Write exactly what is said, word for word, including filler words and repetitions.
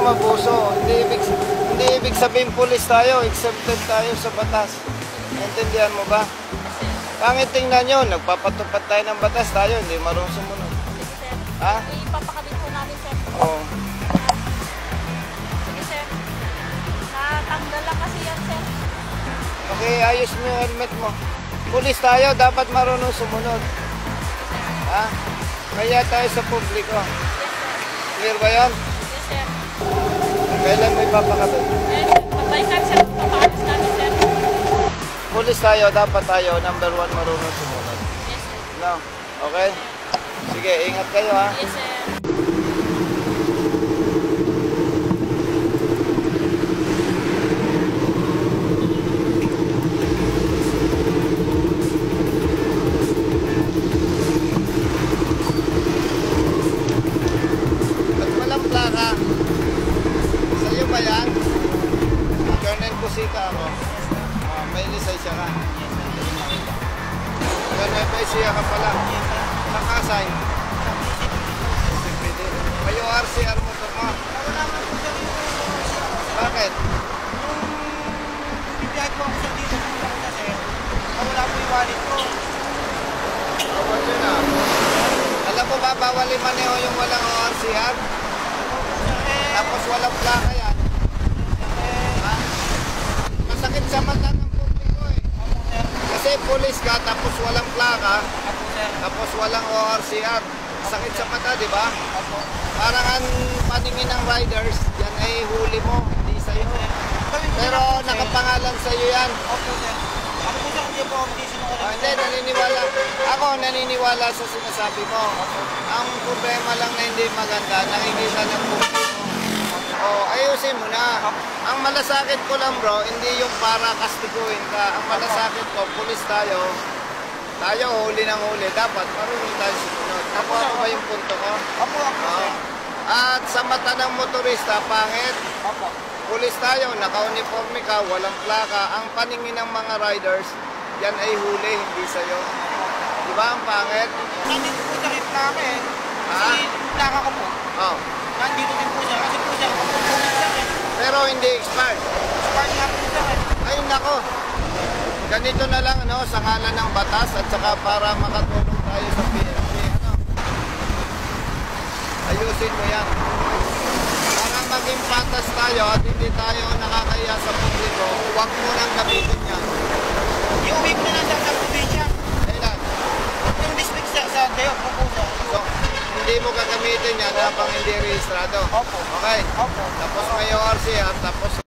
mabuso. Hindi ibig, hindi ibig sabihin pulis tayo, exempted tayo sa batas. Naintindihan mo ba? Pangit tingnan nyo, nagpapatupad tayo ng batas tayo, hindi marunong sumunod. Sir, Ha? ipapakabit po namin, sir. Oo. Sige, sir. Natanggal lang kasi yan, sir. Okay, ayos mo yung helmet mo. Pulis tayo, dapat marunong sumunod. Ha? Kaya tayo sa publiko. Yes, sir. Clear ba yan? Yes, sir. Kailan may papakabit? Yes, sir. By time, sir, papaalis namin, sir. Pulis tayo, dapat tayo, number one, marunong sumunod. Yes, sir. No? Okay? Sige, ingat kayo ha. Yes, sir. At walang plaka. Sa'yo ba yan? Colonel Kusika ako. Ah, may lisensya ka. Colonel Kusika ka pala. Nakasay. May O R C R motor mo. Bakit? Bibiyay ko ako sa dito kasi wala po yung wallet ko. Bawal yun ah. Alam mo ba, bawal imaneho yung walang O R C R? Tapos walang plaka yan. Ha? Masakit sa mata ng publiko eh. Kasi pulis ka, tapos walang plaka, tapos walang O R C R. Sakit sa mata, di ba? Parang ang paningin ng riders, yan ay huli mo, hindi sa'yo. Pero nakapangalan sa'yo yan. Opo, sir. Ako po, sir, hindi po ako hindi Ah, sinungaling. hindi, naniniwala. Ako, naniniwala sa sinasabi mo. Ang problema lang na hindi maganda, nakikita ng publiko. O, ayusin mo na. Ang malasakit ko lang bro, hindi yung para kastiguin ka. Ang malasakit ko, pulis tayo. Tayo, huli ng huli. Dapat, marunong tayo sumunod. Ako, ano ba yung punto ko? Opo, ako, Oo. sir. At sa mata ng motorista, pangit. Opo. Pulis tayo, naka-uniforme ka, walang plaka. Ang paningin ng mga riders, yan ay huli, hindi sa'yo. Di ba ang pangit? Nandito po, sir, yung plaka eh. Ha? Kasi yung plaka ko po. Oh. Nandito din po, sir. Kasi po, sir, ako po, sir, eh. Pero hindi expired. Spark nga po, sir, eh. Ay nako. Ganito na lang ano, sa ngalan ng batas at saka para makatulong tayo sa P N P. Ano? Ayusin mo yan. Para maging patas tayo at hindi tayo nakakaya sa publiko, huwag mo nang gamitin yan. Iuwi ko na lang, sir, sa probinsya. Kailan? Yung district, sir, sa Dayo po po, sir. So, hindi mo gagamitin yan habang hindi rehistrado. Opo. Okay? Opo. Tapos may O R C at tapos